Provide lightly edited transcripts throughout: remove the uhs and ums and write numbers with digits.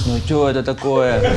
Ну что это такое?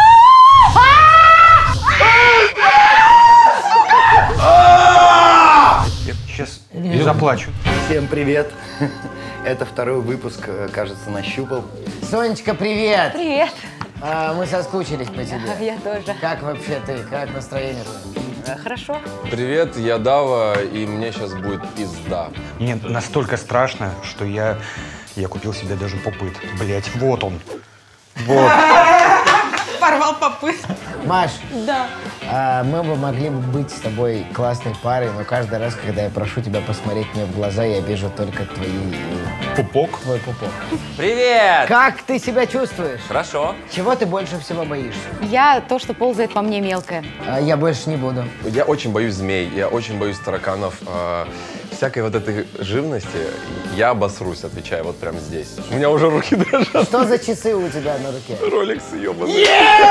Я сейчас не заплачу. Всем привет. Это второй выпуск, кажется, нащупал. Сонечка, привет! Привет. Мы соскучились по тебе. Я тоже. Как вообще ты? Как настроение твое? Хорошо. Привет, я Дава, и мне сейчас будет пизда. Мне настолько страшно, что я купил себе даже попыт. Блять, вот он. Вот. Порвал попыт. Маш, Да. мы бы могли бы быть с тобой классной парой, но каждый раз, когда я прошу тебя посмотреть мне в глаза, я вижу только Пупок? твой пупок. Привет! Как ты себя чувствуешь? Хорошо. Чего ты больше всего боишься? Я то, что ползает по мне мелкое. Я больше не буду. Я очень боюсь змей, я очень боюсь тараканов. Всякой вот этой живности я обосрусь, отвечаю, вот прямо здесь. У меня уже руки дрожат. Что за часы у тебя на руке? Ролекс ебаный.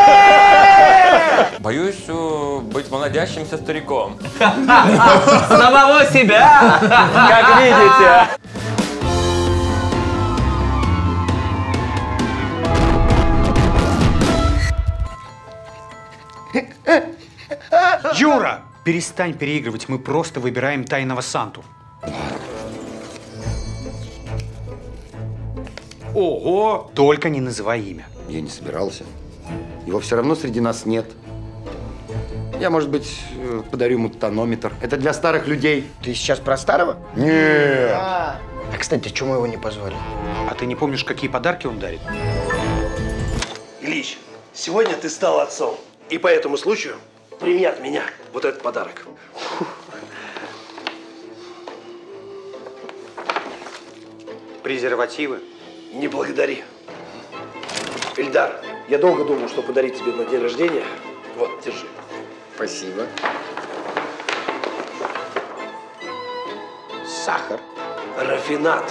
Боюсь быть молодящимся стариком. Самого себя! Как видите. Юра! Перестань переигрывать, мы просто выбираем тайного Санту. Ого! Только не называй имя. Я не собирался. Его все равно среди нас нет. Я, может быть, подарю ему тонометр. Это для старых людей. Ты сейчас про старого? Нет. А кстати, чему его не позвали? А ты не помнишь, какие подарки он дарит? Ильич, сегодня ты стал отцом. И по этому случаю прими от меня вот этот подарок. Презервативы. Не благодари. Ильдар, я долго думал, что подарить тебе на день рождения. Вот, держи. Спасибо. Сахар. Рафинат.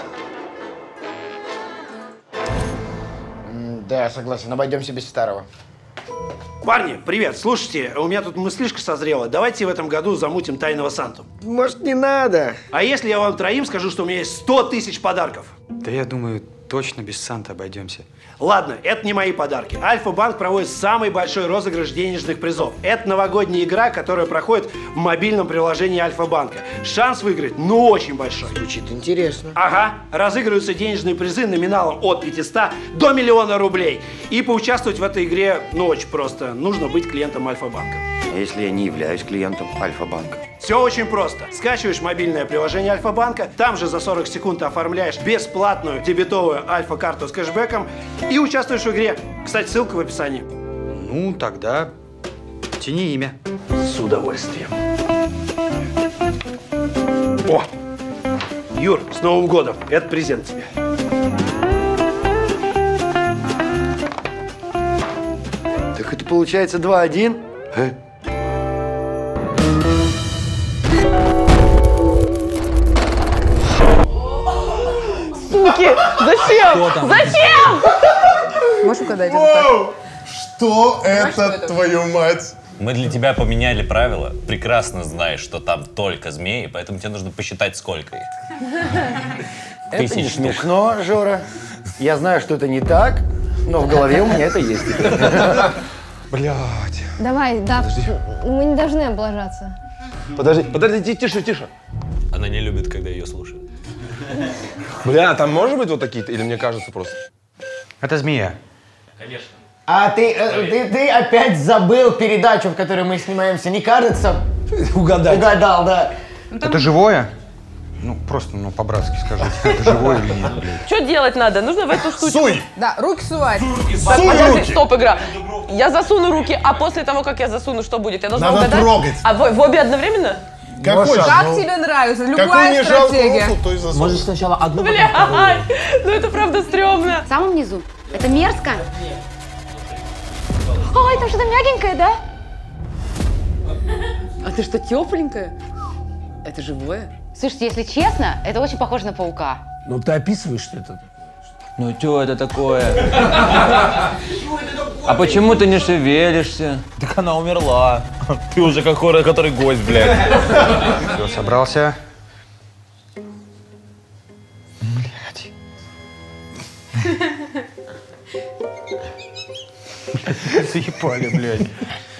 Да, я согласен. Обойдемся без старого. Парни, привет. Слушайте, у меня тут мыслишка созрела. Давайте в этом году замутим тайного Санту. Может, не надо? А если я вам троим скажу, что у меня есть 100 тысяч подарков? Да я думаю, точно без Санты обойдемся. Ладно, это не мои подарки. Альфа-банк проводит самый большой розыгрыш денежных призов. Это новогодняя игра, которая проходит в мобильном приложении Альфа-банка. Шанс выиграть, ну, очень большой. Звучит интересно. Ага, разыгрываются денежные призы номиналом от 500 до 1 000 000 рублей. И поучаствовать в этой игре, ну, очень просто. Нужно быть клиентом Альфа-банка. А если я не являюсь клиентом Альфа-банка? Все очень просто. Скачиваешь мобильное приложение Альфа-банка, там же за 40 секунд оформляешь бесплатную дебетовую Альфа-карту с кэшбэком и участвуешь в игре. Кстати, ссылка в описании. Ну, тогда тяни имя. С удовольствием. О! Юр, с Новым годом! Это презент тебе. Так это получается 2-1? Суки! Зачем? Зачем? Можешь угадать результат? Что это, твою мать? Мы для тебя поменяли правила. Прекрасно знаешь, что там только змеи, поэтому тебе нужно посчитать, сколько их. Это не Тысяч штук. смешно, Жора. Я знаю, что это не так, но в голове у меня это есть. Блядь. Давай, да, мы не должны облажаться. Подожди, тише, тише. Она не любит, когда ее слушают. Бля, там может быть вот такие-то? Или мне кажется просто? Это змея. Конечно. А ты опять забыл передачу, в которой мы снимаемся, не кажется? Угадал, да. Это живое? Ну, просто, по-братски скажите, это живое или нет, блядь. Что делать надо? Нужно в эту штучку. Суй! Да, руки сувать. Так, подожди, стоп, игра. Я засуну руки, а после того, как я засуну, что будет? Я должна Надо угадать? трогать. А в обе одновременно? Какой же? Как тебе нравится? Какую Любая не жалко стратегия. руку, то и засунь. Может, сначала одну, Блядь, ну это правда стрёмно. В самом низу. Это мерзко. Ой, там что-то мягенькое, да? А ты что, тепленькая? Это живое? Слушайте, если честно, это очень похоже на паука. Ну, ты описываешь, что это? Ну что это такое? А почему ты не шевелишься? Так она умерла. Ты уже который гость, блядь. Все, собрался. Заебали, блядь.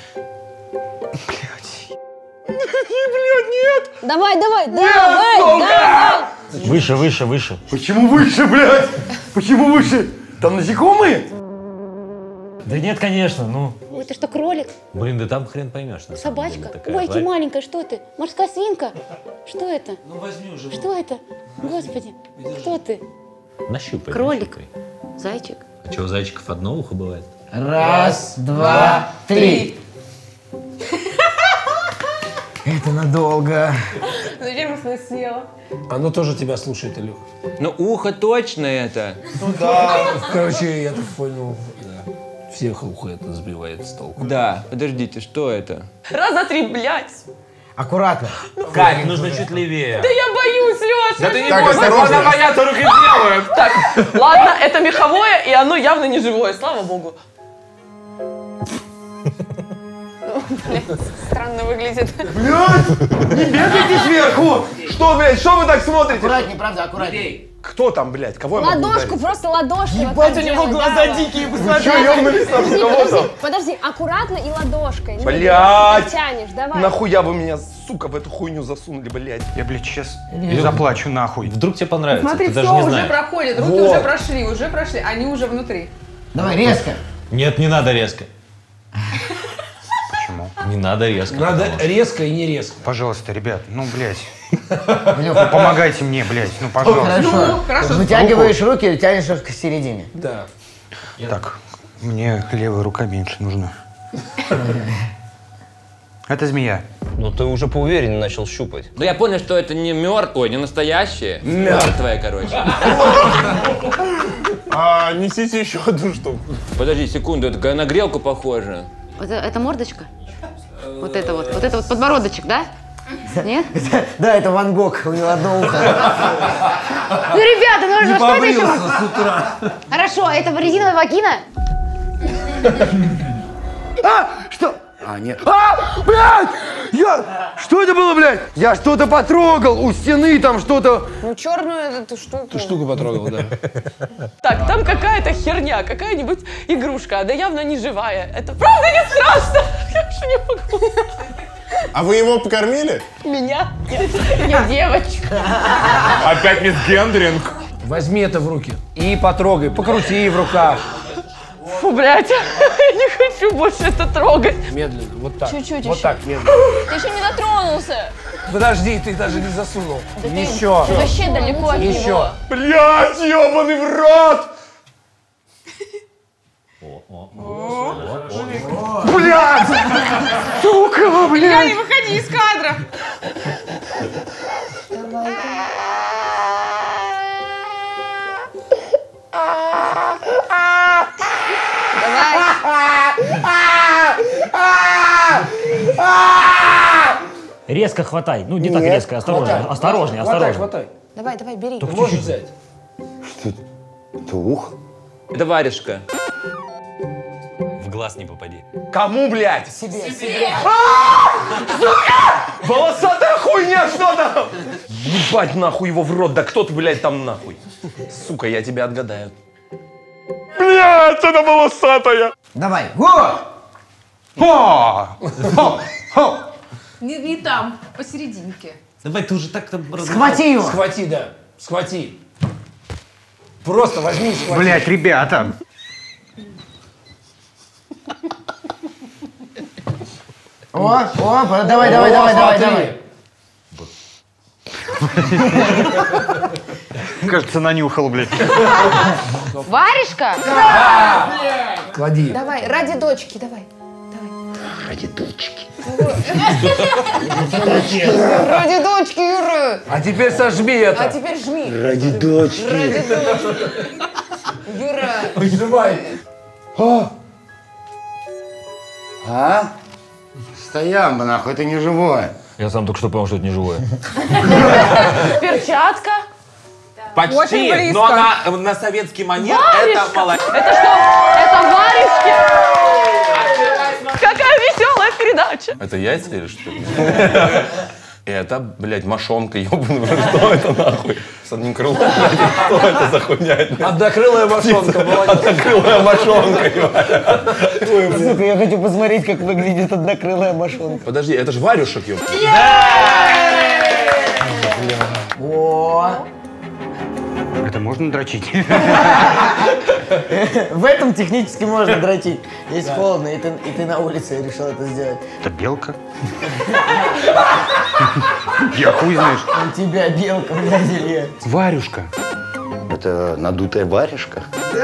Блядь, нет! Давай, давай! Выше, выше, выше. Почему выше, блядь? Почему выше? Там насекомые? Да нет, конечно, ну. Ой, ты что, кролик? Блин, да там хрен поймешь. Собачка? Ой, ты маленькая, что ты? Морская свинка? Что это? Ну возьми уже. Что это? Господи, кто ты? Нащупай. Кролик. Нащупай. Зайчик. А что, у зайчиков одно ухо бывает? Раз, два, три. Это надолго. Зачем я съела? Оно тоже тебя слушает, Илюх. Ну, ухо точно это. Ну да. Короче, я так понял, да. Всех ухо это сбивает с толку. Да, подождите, что это? Раза 3, блядь. Аккуратно. Кать, нужно чуть левее. Да я боюсь, Лёш. Да ты не бойся, можно бояться, руки делают. Так, ладно, это меховое, и оно явно не живое, слава богу. Блядь, странно выглядит. Блядь, не бегайте сверху. Что, блядь, что вы так смотрите? Аккуратнее, правда, аккуратнее. Кто там, блядь, кого я могу Ладошку, ударить? просто ладошку. Ебать, у него глаза дикие, посмотри. Что, ёбнулись там, с кого там? Подожди, аккуратно и ладошкой. Блядь! Тянешь, давай. Нахуя вы меня, сука, в эту хуйню засунули, блядь? Я, блядь, сейчас заплачу нахуй. Вдруг тебе понравится, Смотри, ты даже все не уже знаешь. проходит, руки уже прошли, они уже внутри. Давай, резко. Нет, не надо резко. Почему? Не надо резко. Надо резко и не резко. Пожалуйста, ребят, ну, блядь. Ну, помогайте мне, блядь, ну, пожалуйста. Хорошо. Хорошо. Вытягиваешь руки и тянешь их к середине. Да. Так, мне левая рука меньше нужна. Это змея. Ну ты уже поувереннее начал щупать. Ну, я понял, что это не мертвое, не настоящее. Мертвое, короче. А, несите еще одну штуку. Подожди секунду, это на грелку похоже. Это мордочка? Вот это вот подбородочек, да? Нет? Да, это Ван Гог, у него одно ухо. Ну, ребята, ну что это еще? с утра. Хорошо, это резиновая вагина? Что? А, нет. Блядь! Что это было, блядь? Я что-то потрогал у стены, там что-то... Ну, черную эту штуку. Ты штуку потрогал, да. Так, там какая-то херня, какая-нибудь игрушка, да явно не живая. Это правда не страшно. Я уже не могу. А вы его покормили? Меня? Я девочка. Опять мисс Гендринг. Возьми это в руки и потрогай, покрути в руках. Фу, блядь, я не хочу больше это трогать. Медленно, вот так. Чуть-чуть Вот еще. так, медленно. Ты еще не дотронулся. Подожди, ты даже не засунул. Да Еще. Ты вообще далеко от Еще. него. Блядь, ёбаный в рот! Блядь! Сука, блядь! Не выходи из кадра. Резко хватай. Ну, не так резко, осторожно. Осторожнее, осторожно. Хватай. Давай, бери. Только можешь взять? Что это? Это ухо? Это варежка. В глаз не попади. Кому, блядь? Себе. Волосатая хуйня, что там? Ебать нахуй его в рот, да кто ты, блядь, там нахуй? Сука, я тебя отгадаю. Блядь, это волосатая! Давай. Во! Не там, посерединке. Давай, ты уже так там... Схвати его. Схвати, да. Схвати. Просто возьми и схвати. Блядь, ребята. Давай. Кажется, нанюхал, блядь. Варежка? Клади. Давай, ради дочки, давай. Ради дочки. Ради дочки, Юра. А теперь сожми это. А теперь жми. Ради дочки. Ради дочки. Юра. Сжимай. А? Стоям, нахуй, это не живое. Я сам только что понял, что это не живое. Перчатка? Очень Почти, близко. но на советский манер это молодец. Это что? Это варежки? Какая веселая передача. Это яйца или что? Это, блядь, мошонка, ёбаный, что это нахуй? С одним крылом, блядь, что это за хуйня? Однокрылая мошонка, молодец. Однокрылая мошонка, Сука, я хочу посмотреть, как выглядит однокрылая мошонка. Подожди, это же варюшек, ёб. О! Это можно дрочить? В этом технически можно дрочить. Есть холодно, и ты на улице решил это сделать. Это белка? Я хуй знаешь. У тебя белка, блядь, Илья. Варюшка. Это надутая варежка?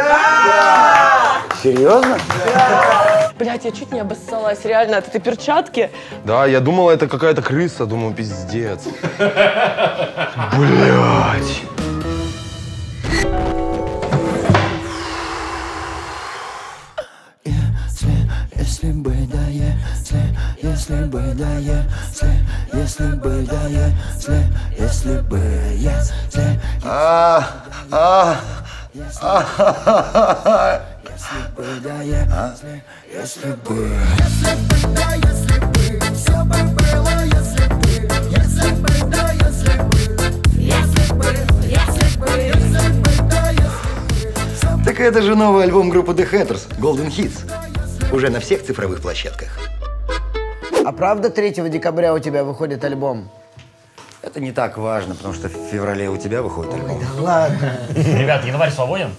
Серьезно? Блядь, я чуть не обоссалась, реально, от этой перчатки. Да, я думал, это какая-то крыса, думаю, пиздец. Блядь. Если бы, да, если бы, да, если бы, да, если бы, если бы, да, если бы, все бы было, если бы, да, если бы, да, Так это же новый альбом группы The Hatters, Golden Hits. Уже на всех цифровых площадках. А правда 3 декабря у тебя выходит альбом? Это не так важно, потому что в феврале у тебя выходит альбом. Да ладно. Ребят, январь свободен?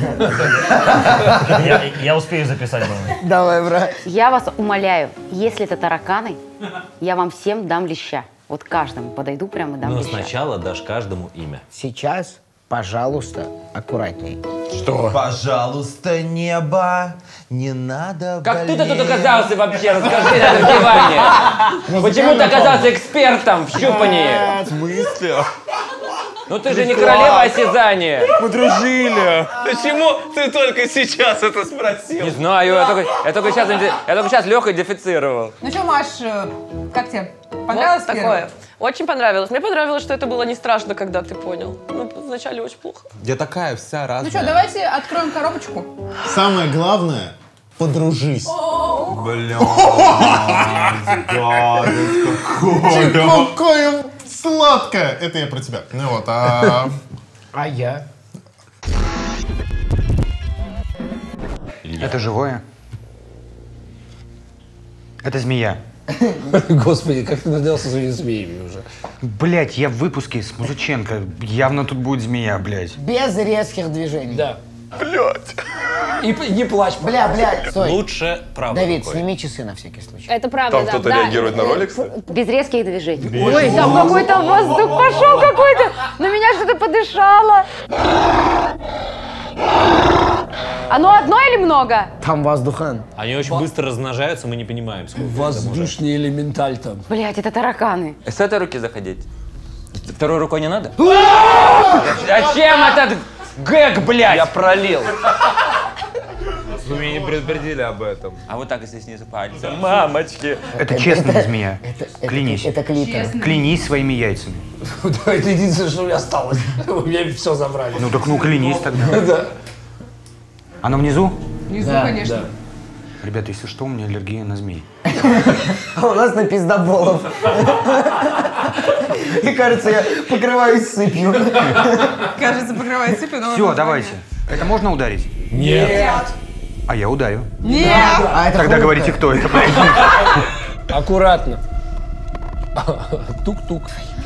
Я успею записать. Давай, брат. Я вас умоляю, если это тараканы, я вам всем дам леща. Вот каждому подойду прямо и дам Но леща. сначала дашь каждому имя. Сейчас, пожалуйста, аккуратней. Что? Пожалуйста, небо, не надо Как ты-то тут оказался вообще? Расскажи на этом диване. Почему ты оказался экспертом в щупании? В смысле? Ну ты же не королева осязания. Мы дружили. Почему ты только сейчас это спросил? Не знаю, я только сейчас Лёха идентифицировал. Ну что, Маш, как тебе? Понравилось Вот такое. Очень понравилось. Мне понравилось, что это было не страшно, когда ты понял. Ну, вначале очень плохо. Я такая вся разная. Ну что, давайте откроем коробочку. Самое главное — подружись. Бля, какое сладкое! Это я про тебя. Ну вот, А я? Это живое? Это змея. Господи, как ты наделся своими змеями уже? Блять, я в выпуске с Музыченко. Явно тут будет змея, блять. Без резких движений. Да. Блять. И не плачь. Блядь, стой. Лучше правой Давид, рукой. сними часы на всякий случай. Это правда, Там да. кто-то да. реагирует на ролик, кстати? Без резких движений. Ой, там какой-то воздух пошел какой-то. На меня что-то подышало. Оно одно или много? Там воздухан. Они очень быстро размножаются, мы не понимаем, сколько. Воздушный элементаль там. Блять, это тараканы. С этой руки заходить? Второй рукой не надо? Зачем этот гэг, блядь? Я пролил. Вы меня не предупредили об этом. А вот так, если снизу пальцем. Мамочки. Это честная змея. Клянись. Это клитор. Клянись своими яйцами. Это единственное, что у меня осталось. У меня все забрали. Ну так ну клянись тогда. Да. Оно внизу? Внизу, Да, конечно. да. Ребята, если что, у меня аллергия на змей. А у нас на пиздоболов. И кажется, я покрываюсь сыпью. Кажется, покрывает сыпью, но... Все, давайте. Это можно ударить? Нет. А я ударю. Нет! А это Тогда хрупко. говорите, кто это, блядь. Аккуратно. Тук-тук.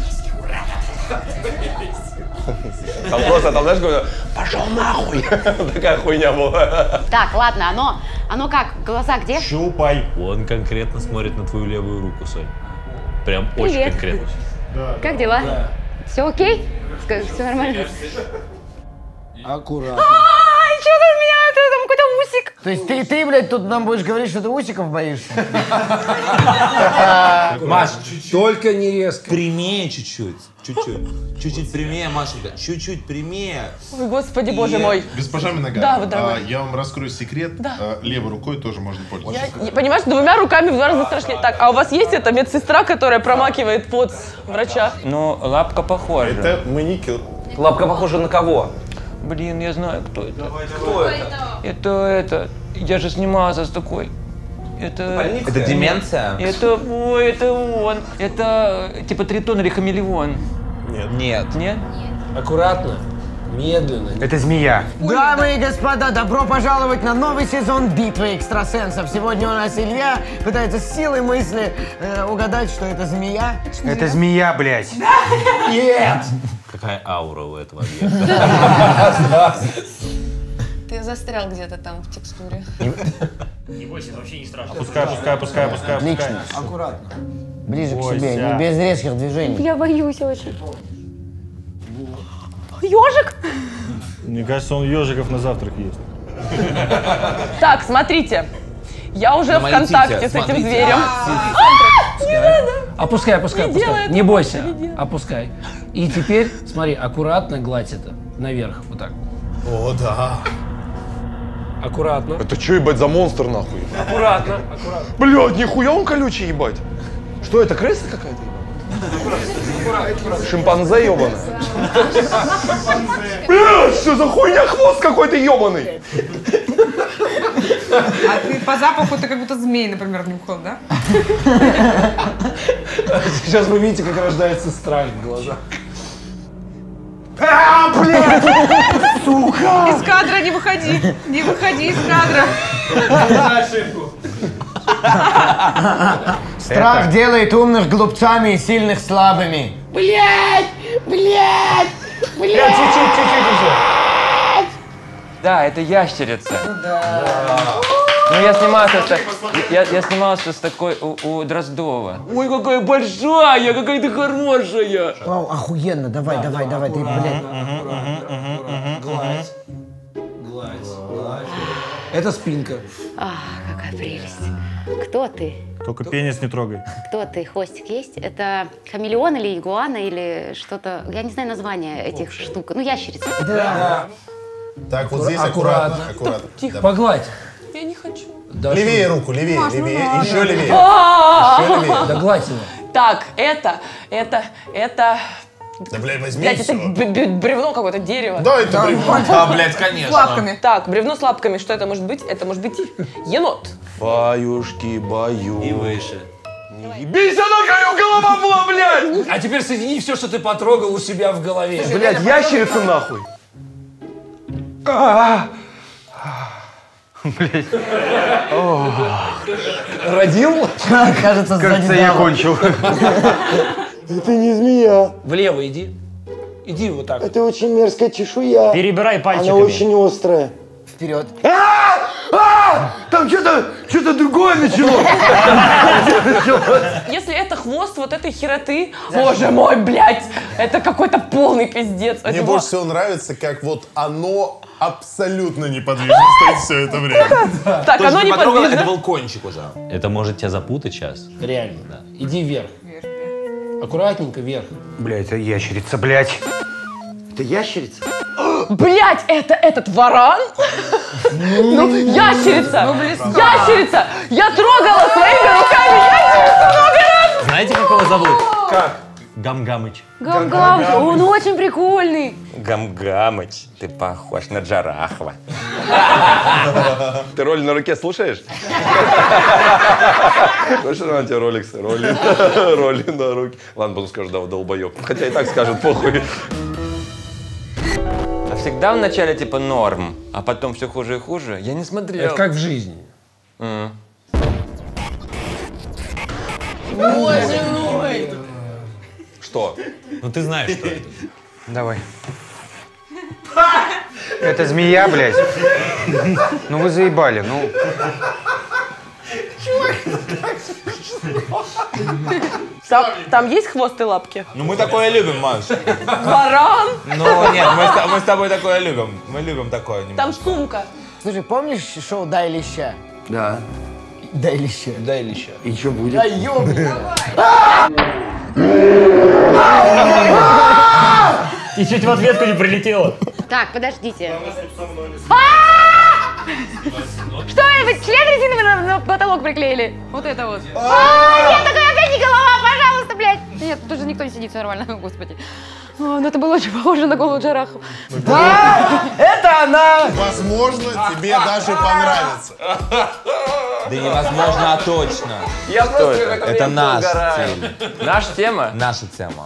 Там просто, там, знаешь, какой-то пошел нахуй. Такая хуйня была. Так, ладно, оно как? Глаза где? Щупай. Он конкретно смотрит на твою левую руку, Сонь. Прям очень Привет. конкретно. Как дела? Все окей? Все нормально? Аккуратно. Ай, что тут у меня? Там какой-то усик. То есть ты, блядь, тут нам будешь говорить, что ты усиков боишься? Маш, только не резко. Прямее чуть-чуть. Чуть-чуть прямее, Машенька. Чуть-чуть прямее. Ой, господи, боже мой. Госпожа Миноган, Да, вот давай. я вам раскрою секрет. Левой рукой тоже можно пользоваться. Понимаешь, 2 руками в 2 раза страшнее. Так, а у вас есть эта медсестра, которая промакивает пот врача? Ну, лапка похожа. Это маникюр. Лапка похожа на кого? Блин, я знаю, кто это. Кто это? Это, я же снимался с такой. Это деменция? Это он. Это типа тритон или хамелеон. Нет. Нет? Аккуратно, медленно. Это змея. Дамы и господа, добро пожаловать на новый сезон «Битвы экстрасенсов». Сегодня у нас Илья пытается с силой мысли угадать, что это змея. Это змея, блядь. Нет! Какая аура у этого объекта. Ты застрял где-то там в текстуре. Не бойся, это вообще не страшно. Опускай. Отлично. Аккуратно. Ближе к себе, не без резких движений. Я боюсь очень. Ежик? Мне кажется, он ежиков на завтрак ест. Так, смотрите. Я уже в контакте с этим зверем. Не надо. Опускай. Не бойся. Не делай. Опускай. И теперь, смотри, аккуратно гладь это наверх, вот так. О, да. Аккуратно. Это что, ебать, за монстр, нахуй? Аккуратно. Блядь, нихуя он колючий, ебать. Что это, крыса какая-то? Шимпанзе ебаный. Блядь, что за хуйня, хвост какой-то ебаный. А ты по запаху ты как будто змей, например, нюхал, да? Сейчас вы видите, как рождается страх в глазах. Блядь! Сука! Из кадра не выходи! Не выходи из кадра! Страх делает умных глупцами и сильных слабыми. Блять! Чуть-чуть уже. Да, это ящерица. Да. Ну, я снимался с такой у Дроздова. Ой, какая большая, какая ты хорошая. Вау, охуенно, давай, ты, блядь. Гладь. Это спинка. Ах, какая прелесть. Кто ты? Только пенис не трогай. Кто ты? Хвостик есть? Это хамелеон или игуана или что-то? Я не знаю название этих штук. Ну, ящерица. Да. Так, вот здесь аккуратно. Тихо. Погладь. Я не хочу. Да, Левее руку, левее. Еще левее. Да гладь его. Так, это... Да, блядь, возьми Блядь, всё. это бревно какое-то, дерево. Да, это бревно. Да, блядь, конечно. С лапками. Так, бревно с лапками. Что это может быть? Это может быть енот. Баюшки, баю. И выше. Ебись, она какая голова была, блядь! А теперь соедини все, что ты потрогал у себя в голове. Блядь, ящерица нахуй. Блядь. Родил? Кажется, Кажется, я кончил. Это не змея. Влево иди. Иди вот так. Это очень мерзкая чешуя. Перебирай пальчиками. Она очень острая. Вперед. Там что-то другое началось. Если это хвост вот этой хероты, боже мой, блядь, это какой-то полный пиздец. Мне Это больше всего нравится, как вот оно абсолютно неподвижно стоит все это время. Так, оно не подвижно. Это был кончик уже. Это может тебя запутать сейчас. Реально, да. Иди вверх. Аккуратненько вверх. Блядь, это ящерица, блядь. Это ящерица? Блядь, это этот варан? Ну, ящерица! Ящерица! Я трогала своими руками ящерицу много раз! Знаете, как его зовут? Как? Гам-гамыч. Гам-гам, он очень прикольный. Гам-гамыч, ты похож на Джарахова. Ты роли на руке слушаешь? Хочешь, на тебе роликсы? Роли на руке. Ладно, потом скажу, да, долбоёб. Хотя и так скажут, похуй. А всегда в начале типа норм, а потом все хуже и хуже. Я не смотрел. Это как в жизни. Боже мой! Что? Ну ты знаешь, что это. Давай. Это змея, блядь. Ну вы заебали, ну. Там есть хвост и лапки? Ну мы такое любим, Маш. Варан? Ну нет, мы с тобой такое любим. Мы любим такое. Там сумка. Слушай, помнишь шоу «Дай леща»? Да. Дай леща. Дай леща. И что будет? Да ёбаный. И чуть в ответку не прилетело. Так, подождите. Что это? Член резиновый на потолок приклеили? Вот это вот. Нет, такая опять не голова, пожалуйста, блядь. Нет, тут уже никто не сидит, все нормально, господи. Ну это было очень похоже на голову Джарахова. Да, это она. Возможно, тебе даже понравится. Да невозможно, а точно. Я Что просто это? какое-то Это время наш угораю. стиль. Наша тема? Наша тема.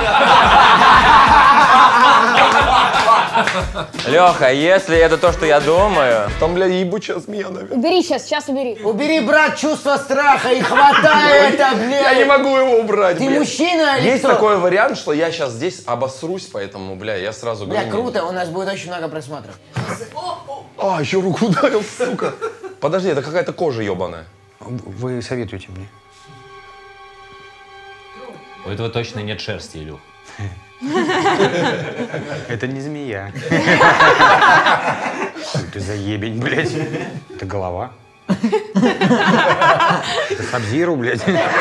Леха, если это то, что я думаю... Там, бля, ебучая змея, наверное. Убери сейчас убери. Убери, брат, чувство страха и хватай это, блядь. Я не могу его убрать, Ты блядь. мужчина или Есть кто? такой вариант, что я сейчас здесь обосрусь, поэтому, бля, я сразу Бля, говорю... круто, у нас будет очень много просмотров. А, еще руку ударил, сука. Подожди, это какая-то кожа ебаная. Вы советуете мне? У этого точно нет шерсти, Илюх. Это не змея. Ты заебень, блядь. Это голова. Это Сабзиру, блядь.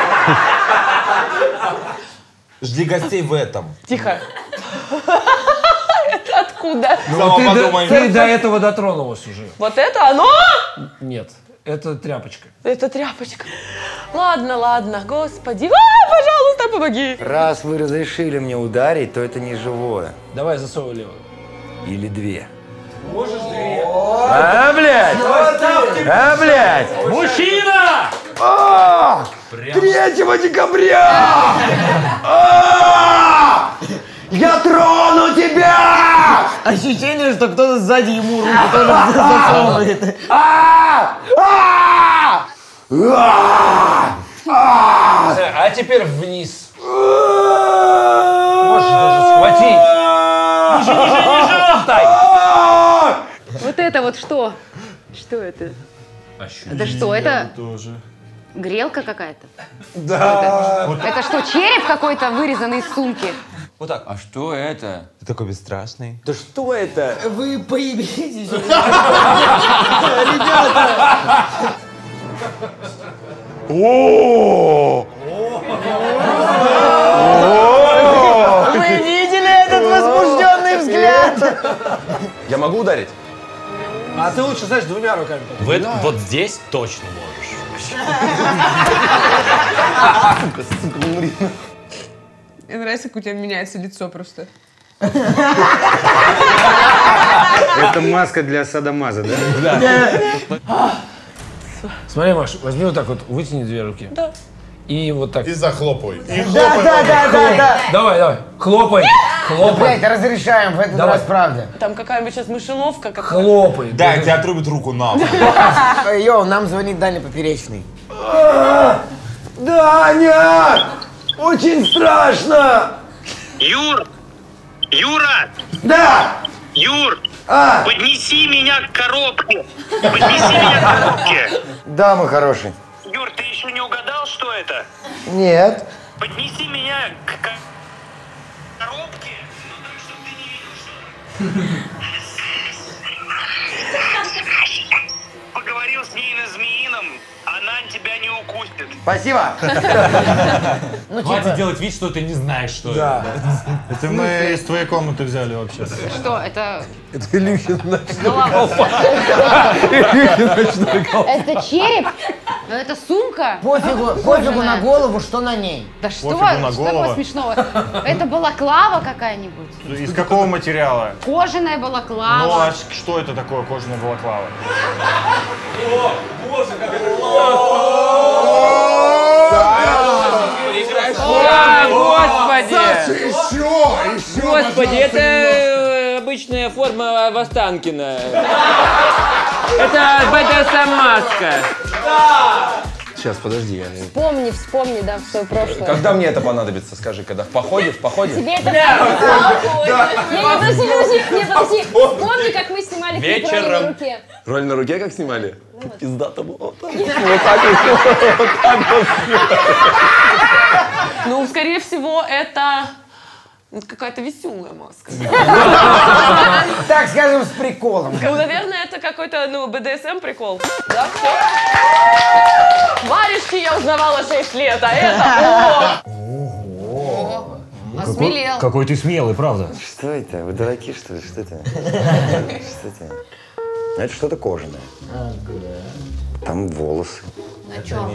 Жди гостей в этом. Тихо. Это откуда? Сама подумай. Ты до этого дотронулась уже. Вот это оно? Нет, это тряпочка. Это тряпочка. Ладно, ладно, господи. Пожалуйста, помоги. Раз вы разрешили мне ударить, то это не живое. Давай засовывай лево. Или две. Можешь две. А, блядь! А, блядь! Мужчина! 3 декабря! Я трону тебя! Ощущение, что кто-то сзади ему руку тоже засовывает. А теперь вниз. Можешь даже схватить. Ниже. Вот это вот что? Что это? Это что? Это Тоже. грелка какая-то? Да. Это что, череп какой-то вырезанный из сумки? Вот так. А что это? Ты такой бесстрашный. Да что это? Вы поебитесь. Вы видели этот возбужденный взгляд? Я могу ударить? А ты лучше, знаешь, 2 руками. Вот здесь точно можешь. Мне нравится, как у тебя меняется лицо просто. Это маска для садомаза, да? Смотри, Маш, возьми вот так вот, вытяни 2 руки. Да. И вот так. И захлопай. Да. Давай. Хлопай. Блядь, разрешаем в этот раз, правда. Там какая-нибудь сейчас мышеловка. Хлопай. Да, тебе отрубят руку нахуй. Йоу, нам звонит Даня Поперечный. Даня! Очень страшно! Юр! Юра! Да! Юр! Поднеси меня к коробке! Поднеси меня к коробке! Да, мой хороший. Юр, ты еще не угадал, что это? Нет. Поднеси меня к коробке, ну так, чтобы ты не видел, что... Поговорил с ней на змеином, она тебя не укусит. Спасибо. Хватит делать вид, что ты не знаешь, что это. Это мы из твоей комнаты взяли вообще. Что, это... Это Илюхин ночной Голова. Илюхин ночной колпак. Это череп? Ну, это сумка? Пофигу на голову, что на ней. Да что? Пофигу на Что такого голову. смешного? Это балаклава какая-нибудь? Из какого материала? Кожаная Ну, балаклава. а что это такое, кожаная балаклава? О, боже, как это Господи! Еще! Господи, это обычная форма Востанкина. Это БДСМ-маска. Сейчас, подожди. Вспомни, да, в свое прошлое. Когда мне это понадобится, скажи, когда? В походе? В походе? Тебе это... Не, подожди. Вспомни, как мы снимали клип «Роль на руке». Роль на руке как снимали? Пиздато было. Вот так вот. Ну, скорее всего, это какая-то веселая маска. Так скажем, с приколом. Ну, наверное, это какой-то, БДСМ прикол. Да, все. Варежки я узнавала 6 лет, а это... Осмелел. Какой ты смелый, правда? Что это? Вы дураки, что ли? Что это? Что это? Это что-то кожаное. Там волосы. На чем?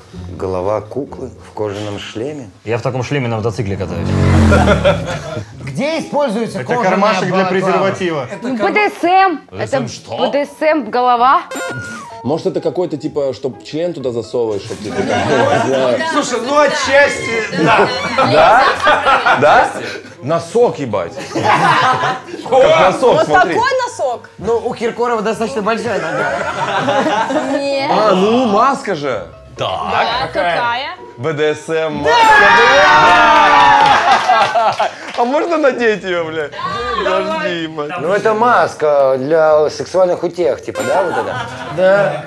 Голова куклы в кожаном шлеме. Я в таком шлеме на мотоцикле катаюсь. Где используется Это кожаная кармашек для балаклава? презерватива. Ну, БДСМ. Это что? БДСМ голова. Может, это какой-то, типа, чтоб член туда засовываешь, чтоб типа, как, Слушай, ну отчасти, да. Да? Да? Носок, ебать. Как носок, Вот смотри. такой носок. Ну, у Киркорова достаточно большая нога. Нет. А, ну, маска же. Да, какая? БДСМ маска. А можно надеть ее, блядь? Подожди, мать. Ну, это маска для сексуальных утех, типа, да, вот это? Да.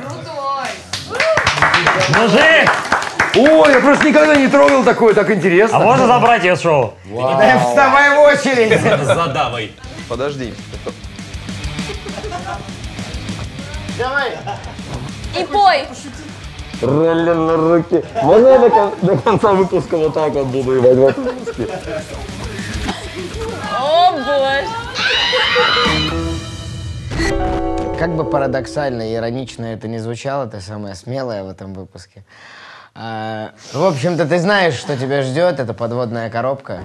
Мужик! Ой, я просто никогда не трогал такое, так интересно. А можно забрать ее с шоу? Вставай в очередь. Задавай. Подожди. Давай. И пой. Релли на руки. Можно я до конца выпуска вот так вот буду ебать в отпуске? О, боже. Как бы парадоксально и иронично это ни звучало, ты самая смелая в этом выпуске. В общем-то, ты знаешь, что тебя ждет, это подводная коробка.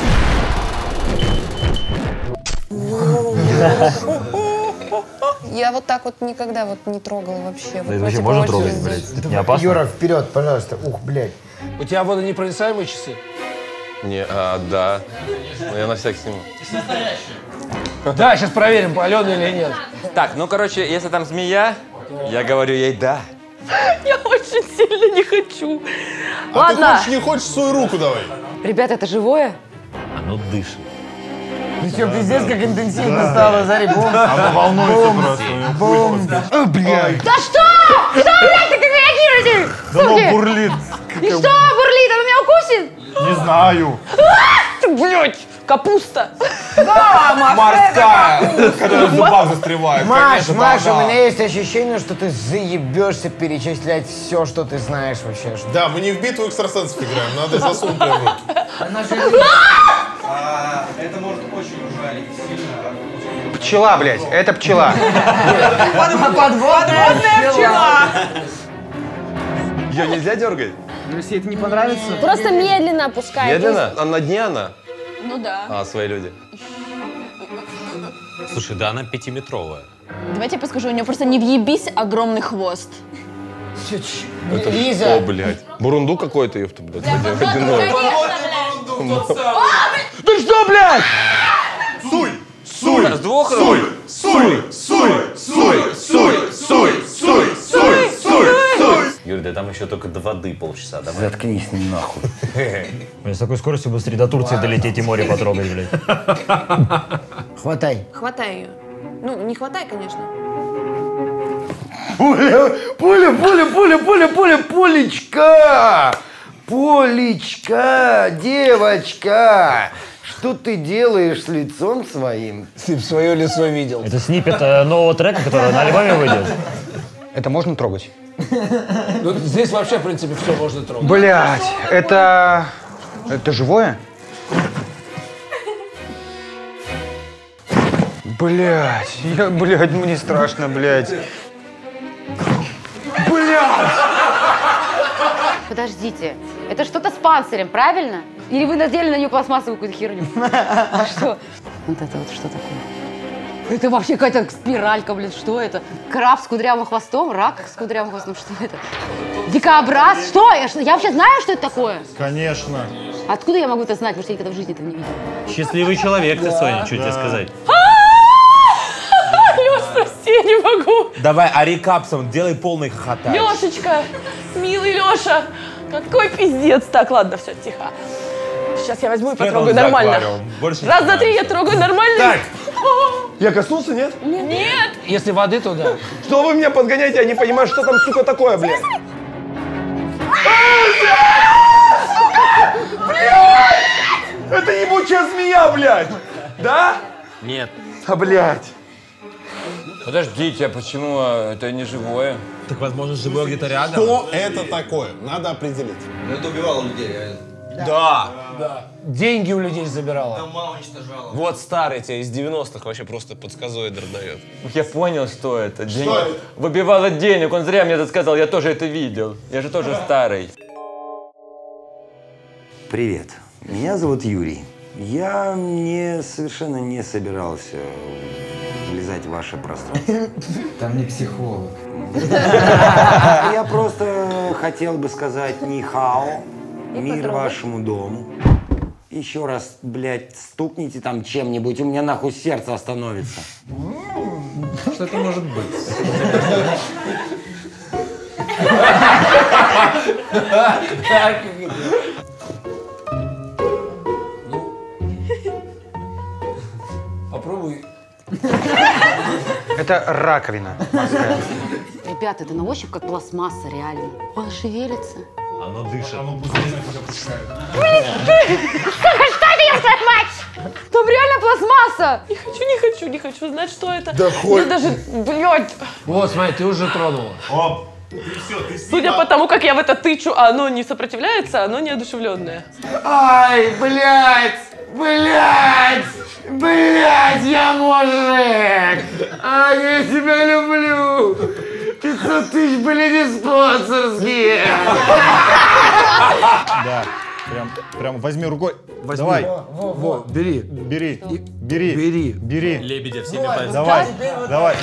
Я вот так вот никогда вот не трогала вообще. Да это вообще можно трогать, блядь? Это не опасно? Юра, вперед, пожалуйста. Ух, блядь. У тебя водонепроницаемые часы? Не, да. Ну, я на всякий сниму. Да, сейчас проверим, паленый или нет. Так, ну, короче, если там змея, я говорю ей да. Я очень сильно не хочу. А Ладно. ты не хочешь свою руку давай? Ребята, это живое? Оно дышит. Причем пиздец, как интенсивно стало, Зари. Бум. Она волнуется просто. Бум. Блядь. Да что? Что, блядь, так реагируете? Да оно бурлит. И что бурлит? Оно меня укусит? Не знаю. Блять, капуста. Да, Морская, которая в зубах застревает. Маш, Конечно, Маша, да. у меня есть ощущение, что ты заебешься перечислять все, что ты знаешь вообще. Да, мы не в битву экстрасенсов играем, надо засунуть прям в руки. Это может очень ужалить сильно. Пчела, блядь, это пчела. Подводная пчела. Ее нельзя дергать? Ну, если это не понравится... Просто медленно опускай. Медленно? А на дне она? Ну да. А, свои люди. Слушай, да она 5-метровая. Давайте я подскажу, у нее просто не въебись огромный хвост. Это Лиза. О, блядь. Бурундук какой-то, ёпта, блядь, водяной. Ты что, блядь? Суй! Суй! С двух Суй! Суй! Суй! Суй! Суй! Суй! Суй! Суй! Суй! Суй! Юрий, да там еще только до воды полчаса. Давай. Заткнись нахуй. С такой скоростью быстрее до Турции долететь и море потрогать, блядь. Хватай. Хватай ее. Ну, не хватай, конечно. Полечка! Полечка, девочка! Что ты делаешь с лицом своим? Ты в свое лицо видел. Это сниппет нового трека, который на альбоме выйдет. Это можно трогать? Ну, здесь вообще, в принципе, все можно трогать. Блядь, это живое? Блядь, мне страшно, блядь. Блядь! Подождите, это что-то с панцирем, правильно? Или вы надели на нее пластмассовую какую-то херню? А что? Вот это вот что такое? Это вообще какая-то спиралька, блин, что это? Краб с кудрявым хвостом? Рак с кудрявым хвостом, что это? Дикобраз? Что? Я вообще знаю, что это такое? Конечно. Откуда я могу это знать? Потому что я никогда в жизни этого не видела. Счастливый человек ты, Соня, что тебе сказать? Лёш, прости, я не могу. Давай, арикапсом, делай полный хохотай. Лёшечка, милый Лёша, какой пиздец. Так, ладно, все, тихо. Сейчас я возьму и потрогаю нормально. Раз, два, три, я трогаю нормально. Так. Я коснулся, нет? Нет. Если воды, то да. Что вы меня подгоняете? Я не понимаю, что там, сука, такое, блядь. Блядь! Это ебучая змея, блядь! Да? Нет. А, блядь. Подождите, а почему это не живое? Так, возможно, живое где-то рядом. Что это такое? Надо определить. Ну, это убивало людей, реально. Да. Деньги у людей забирала. Дома уничтожало. Вот старый тебе из 90-х вообще просто подсказоидер дает. Я понял, что это. Деньги. Что это? Выбивало денег, он зря мне это сказал, я тоже это видел. Я же тоже старый. Привет, меня зовут Юрий. Я совершенно не собирался влезать в ваше пространство. Там не психолог. Я просто хотел бы сказать ни-хао, мир вашему дому. Еще раз, блядь, стукните там чем-нибудь, у меня нахуй сердце остановится. Что это может быть? Попробуй. Это раковина морская. Ребята, это на ощупь как пластмасса, реально. Он шевелится. Оно дышит. Блин, что это, я твою мать? Там реально пластмасса. Не хочу знать, что это. Да хоть. Я даже, блядь. Вот, смотри, ты уже тронула. Оп. Судя по тому, как я в это тычу, а оно не сопротивляется, оно неодушевленное. Ай, блядь! Блядь! Блядь, я мужик! Ай, я тебя люблю! 500 тысяч были не спонсорские! Да, прям возьми рукой. Давай. Вот, бери. Бери. Бери. Лебедя всеми пальцами. Давай.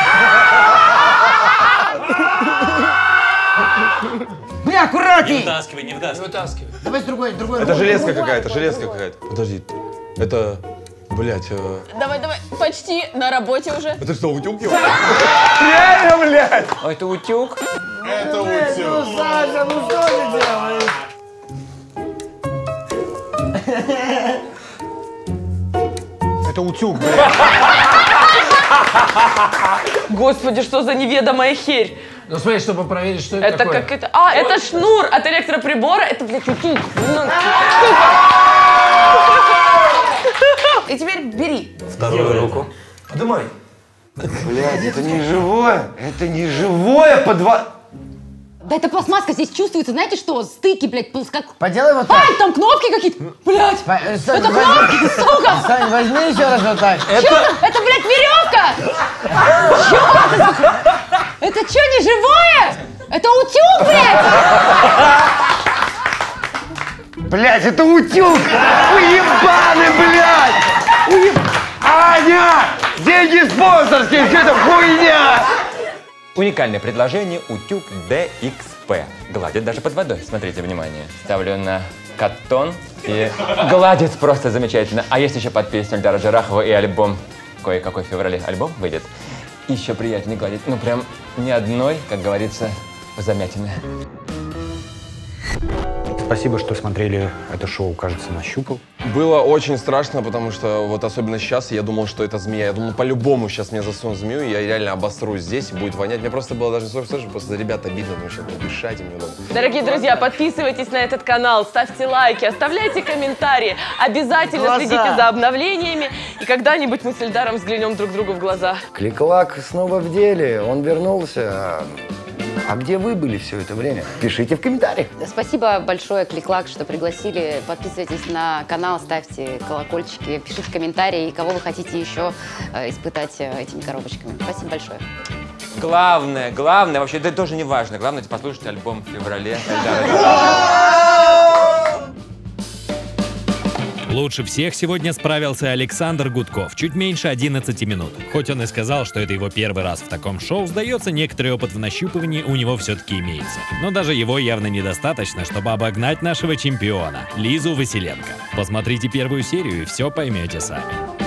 Бля, аккуратней! Не вытаскивай. Давай с другой. Это железка какая-то. Подожди. Это, блядь... Давай, почти на работе уже. Это что, утюг его? Реально, блядь! Это утюг? Это утюг. Ну, Саша, ну что ты делаешь? Это утюг, блядь. Господи, что за неведомая херь? Ну смотри, чтобы проверить, что это Это такое. как это... А, это шнур от электроприбора. Это, блядь, утюг. И теперь бери. Вторую руку. Подымай. Блядь, это не живое. Это не живое подва... Да это пластмасска, здесь чувствуется, знаете что? Стыки, блядь, как... Поделай вот так. Ай, там кнопки какие-то. Блядь, Сань, это кнопки, сука. Сань, возьми еще раз вот так. Это, блядь, веревка. Это что, не живое? Это утюг, блядь. Блядь, это утюг! Уебаны, блядь! Аня! Деньги спонсорские, что это хуйня! Уникальное предложение утюг DXP. Гладит даже под водой. Смотрите, внимание. Ставлю на каттон и гладит просто замечательно. А есть еще под песню Эльдара Джарахова и альбом. Кое-какой в феврале альбом выйдет. Еще приятнее гладить. Ну прям ни одной, как говорится, замятины. Спасибо, что смотрели это шоу, кажется, нащупал. Было очень страшно, потому что вот особенно сейчас я думал, что это змея. Я думал, по-любому сейчас мне засунут змею, и я реально обосрусь здесь, и будет вонять. Мне просто было даже просто за ребят обидно, потому что дышать им неудобно. Дорогие друзья, подписывайтесь на этот канал, ставьте лайки, оставляйте комментарии. Обязательно следите за обновлениями. И когда-нибудь мы с Эльдаром взглянем друг другу в глаза. Клик-клак снова в деле. Он вернулся. А где вы были все это время? Пишите в комментариях. Спасибо большое, Клик-клак, что пригласили. Подписывайтесь на канал, ставьте колокольчики, пишите комментарии, кого вы хотите еще испытать этими коробочками. Спасибо большое. Главное, вообще, это тоже не важно. Главное, послушать альбом в феврале. Лучше всех сегодня справился Александр Гудков, чуть меньше 11 минут. Хоть он и сказал, что это его первый раз в таком шоу, сдается, некоторый опыт в нащупывании у него все-таки имеется. Но даже его явно недостаточно, чтобы обогнать нашего чемпиона, Лизу Василенко. Посмотрите первую серию и все поймете сами.